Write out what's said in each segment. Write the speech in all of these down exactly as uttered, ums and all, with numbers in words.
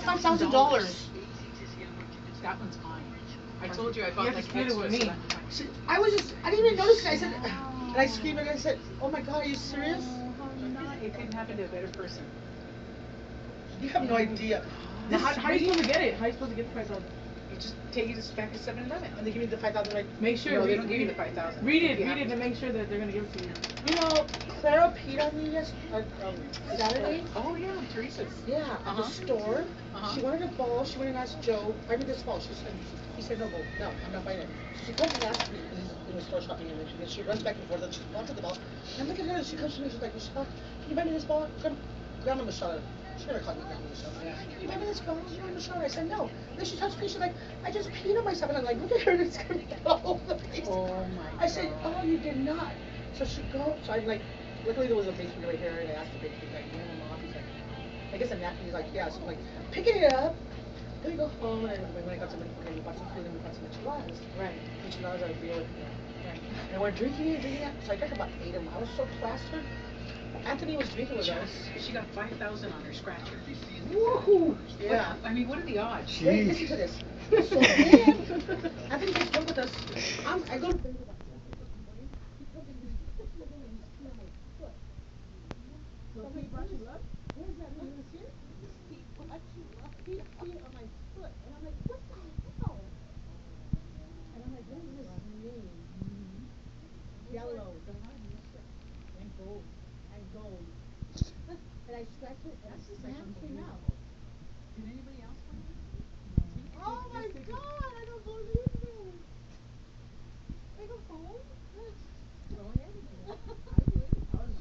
five thousand dollars. That one's mine. I told you I bought You have like to split it with extras. me. So She, I was just, I didn't even notice it. I said, and I screamed and I said, oh my God, are you serious? it couldn't happen to a better person. You have no idea. Now, how, how are you supposed to get it? How are you supposed to get the five thousand? You just take it back to seven eleven. And they give me the five thousand right? Make sure. No, read, they don't give you read the five thousand. Read it, You read have it, to. and make sure that they're gonna give it to you. You know, Clara peed on me yesterday, um, Saturday. Oh yeah, Teresa's. Yeah, at Uh-huh. the store. Uh-huh. She wanted a ball. She went and asked Joe. I mean, this ball. She said, he said no, no, I'm not buying it. She comes and asks me in, in the store shopping, and she, she runs back and forth. And she wants the ball. And look at her. She comes to me. She's like, Michelle, can you buy me this ball? Grandma, Grandma Michelle. She never called me Grandma Michelle. Yeah. Can you buy me this ball? Grandma Michelle. I said no. Then she touched me. She's like, I just peed on myself. And I'm like, look at her. It's gonna be all over the place. Oh my I said, God. oh, you did not. So she goes. So I'm like, luckily there was a bakery right here, and I asked the bakery, like, you know, mom, he's like, I guess a napkin. He's like, yeah. So I'm like, picking it up. Then we go home, and I, when I got some, okay, we bought some food, and we bought some enchiladas. Right. Enchiladas are real, Right. and we're drinking it, drinking it. So I drank about eight of them. I was so plastered. Anthony was drinking with us. She got five thousand on her scratcher. Woohoo! Yeah. What, I mean, what are the odds? Wait, listen to this. So then, Anthony gets drunk with us. I'm, I go to bed about he comes in, he's peeing on my foot. So he brought you luck? Where's that? You wanna see it? He brought you luck. He peed on my foot, and I'm like, what the hell? And I'm like, what does this mean? Yellow. And gold. And gold. And I scratched it, and the sand came out. Did anybody else find anything? Oh my God! I don't believe this. I go home. Go ahead. I would. I was.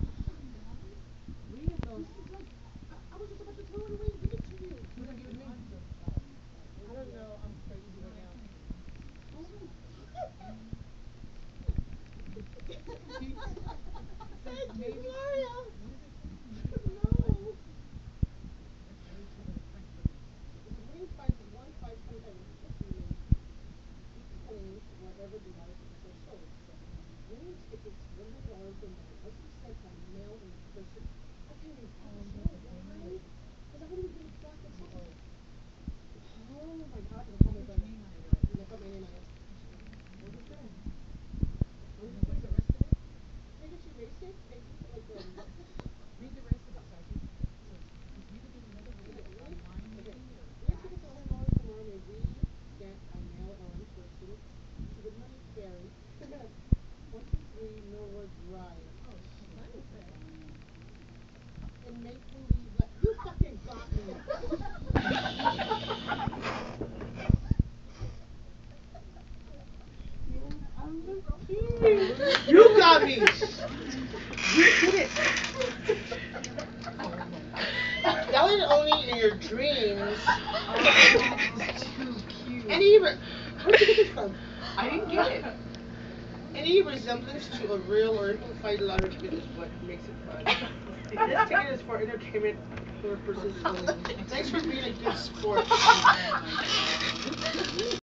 Read those. I was just about to throw it away and give it to you. You're gonna give it to me. I don't know. I'm crazy right now. Oh my God. Thank you, Gloria. No. One five, one five twenty-five is fifty minutes. Each penny, whatever divided by the show. Winning tickets, one hundred dollars per night. Must be sent by mail in person. I can't even find the show. Why? Because I wouldn't even bought the ticket. Oh my God. I'm gonna call my brother. I'm gonna put my name on it. What is that? What is the rest of it? Can I get you erased it? Can I use it like um Read the rest of it, so I can. So if you get another ticket online, okay. maybe, or Winning tickets one hundred dollars tomorrow may be sent by mail or in person to the money carry. One two three Millwood Drive. oh shit. And make believe that you fucking got me. You got me. You did it. That was only in your dreams. Too cute. Any even where'd you get this from? I didn't get it. Any resemblance to a real or implied lottery ticket is what makes it fun. This ticket is for entertainment purposes only. Thanks for being a good sport.